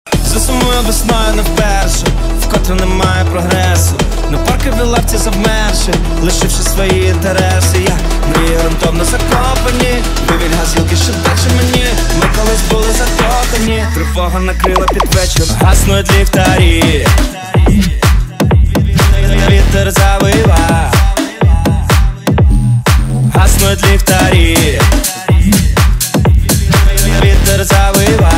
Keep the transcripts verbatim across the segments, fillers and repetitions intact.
Засумую весною не вперше, вкотре немає прогресу. На парковій лавці завмерши, лишивши свої інтереси. Я мрію ґрунтовно закопані, вивіль газілки, що дальше мені. Ми колись були закохані, тривога накрила під вечір. Гаснуть ліхтарі, вітер завива. Гаснуть ліхтарі, вітер завива.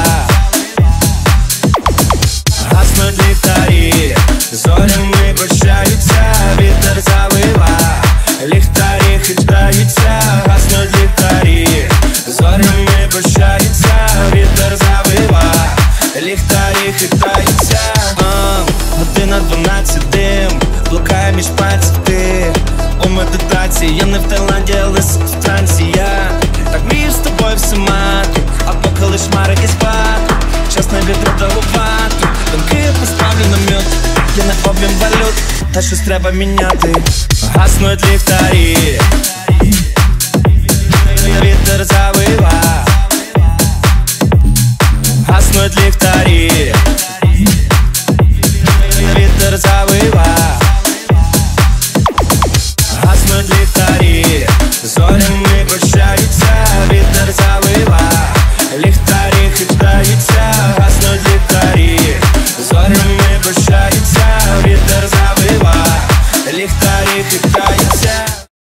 Гаснуть ліхтарі, зорями прощаються, вітер завива. Ліхтарі хитаються, гаснуть ліхтарі, зорями прощаються, вітер завива. Ліхтарі хитаються. а, Година дванадцять, дим блукає між пальців ти. У медитації я не в Таїланді, але в трансі. Я так мрію з тобою все мати, а поки лиш марики спати. Час на вітру давувати, думки я поставлю на м'ют. Я на обмін валют, та щось треба міняти. Гаснуть ліхтарі,